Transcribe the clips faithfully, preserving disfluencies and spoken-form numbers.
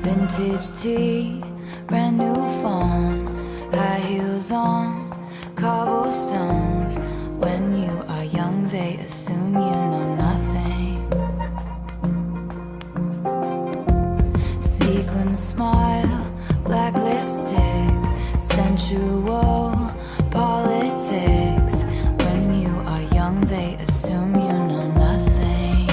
Vintage tea, brand new phone, high heels on, cobblestones. When you are young, they assume you know nothing. Sequin smile, black lipstick, sensual politics. When you are young, they assume you know nothing.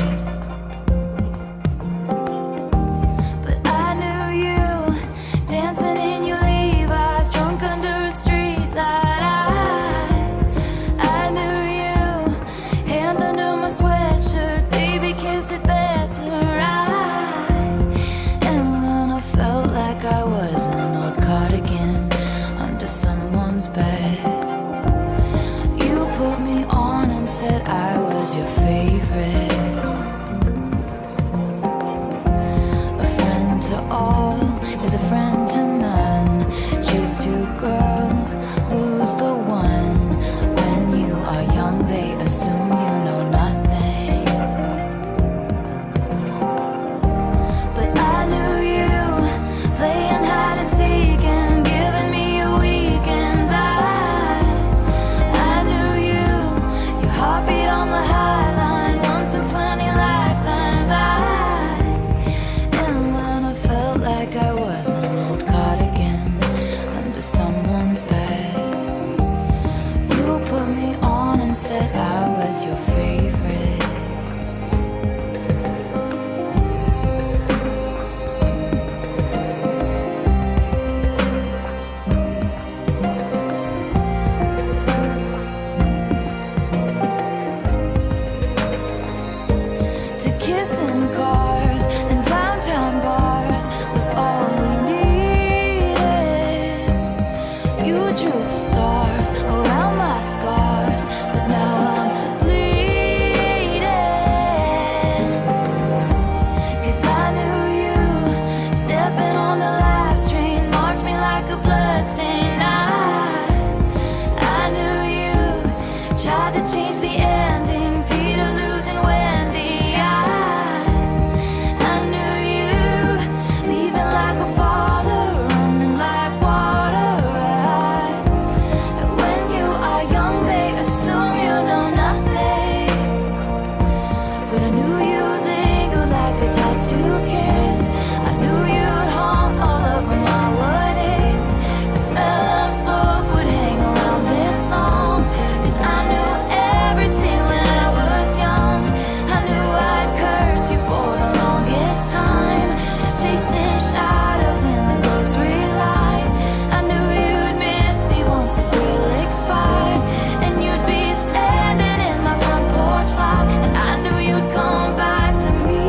But I knew you dancing in your Levi's, drunk under a streetlight. I, I knew you, hand under my sweatshirt, baby, kiss it better. I, and then I felt like I was an old cardigan under someone's bed. You put me on and said I was your favorite. A friend to all is a friend to none. Chase two girls, lose the one. When you are young, they assume you know nothing. But I knew you, playing hide and seek and giving me your weekends. I, I knew you, your heartbeat on the high line, once in twenty lifetimes. I, and when I felt like I was an old cardigan under someone's bed, you put me on and said I was your favorite. To kiss in cars and downtown bars was all we needed. You drew stars around my scars, but now I'm bleeding. 'Cause I knew you, stepping on the last train, marked me like a bloodstain. I, I knew you, tried to change the ending, Peter losing Wendy. I, I knew you, leaving like a father, running like water. I, and when you are young, they assume you know nothing. But I knew you'd linger like a tattoo kiss. I knew you'd haunt all over my what ifs. The smell of smoke would hang around this long. 'Cause I knew everything when I was young. I knew I'd curse you for the longest time, chasing shadows in the grocery line. I knew you'd miss me once the thrill expired, and you'd be standing in my front porch light. And I knew you'd come back to me.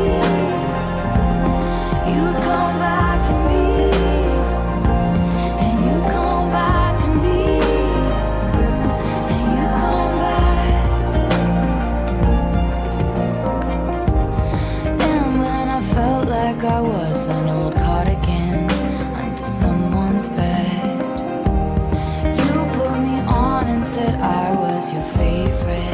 You'd come back to me. And you'd come back to me. And you'd come back. And when I felt like I was an old cardigan under someone's bed, you put me on and said I was your favorite.